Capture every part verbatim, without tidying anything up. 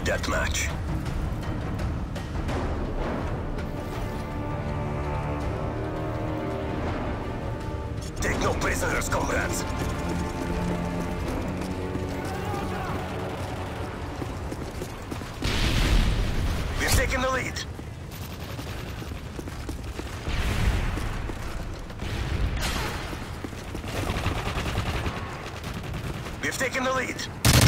deathmatch. Take no prisoners, comrades. We've taken the lead. We've taken the lead.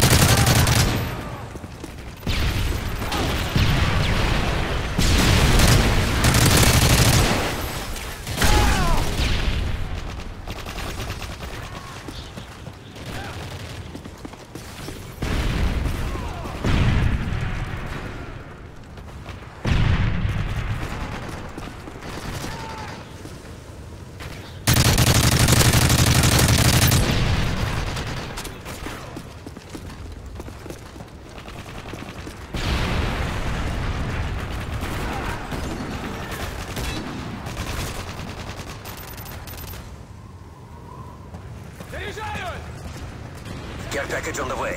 Care package on the way.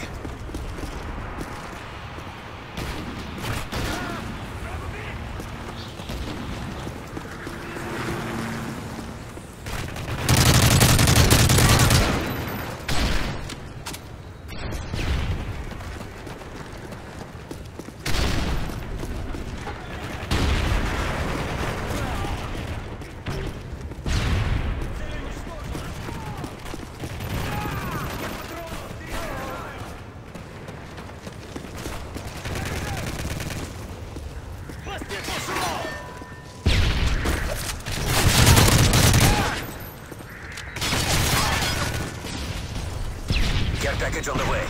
Care package on the way.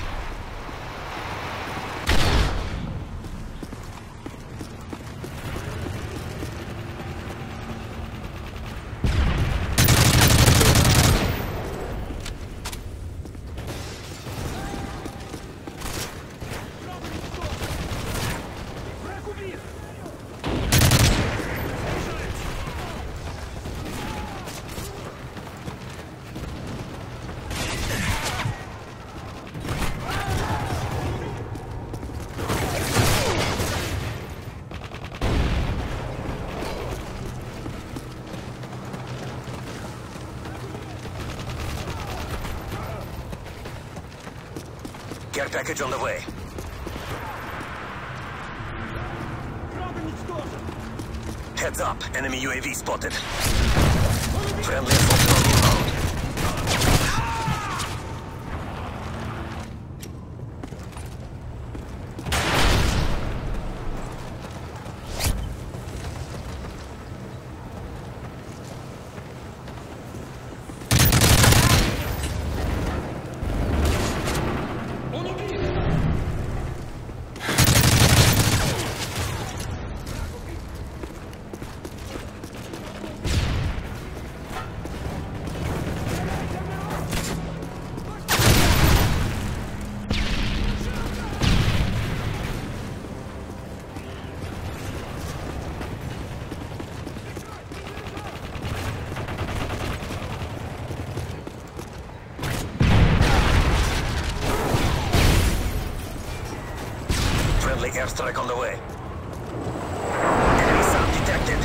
Care package on the way. Heads up, enemy U A V spotted. Friendly assault on inbound. Friendly airstrike on the way. Enemy sound detected.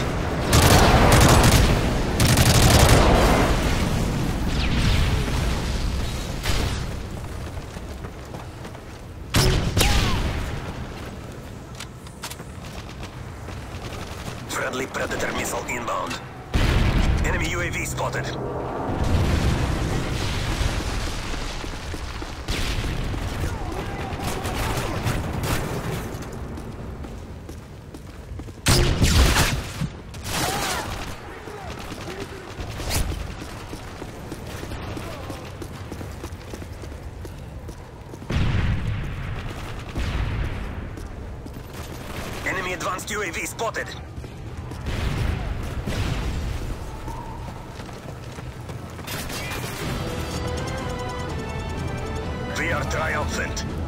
Friendly Predator missile inbound. Enemy U A V spotted. Enemy advanced U A V spotted. We are triumphant.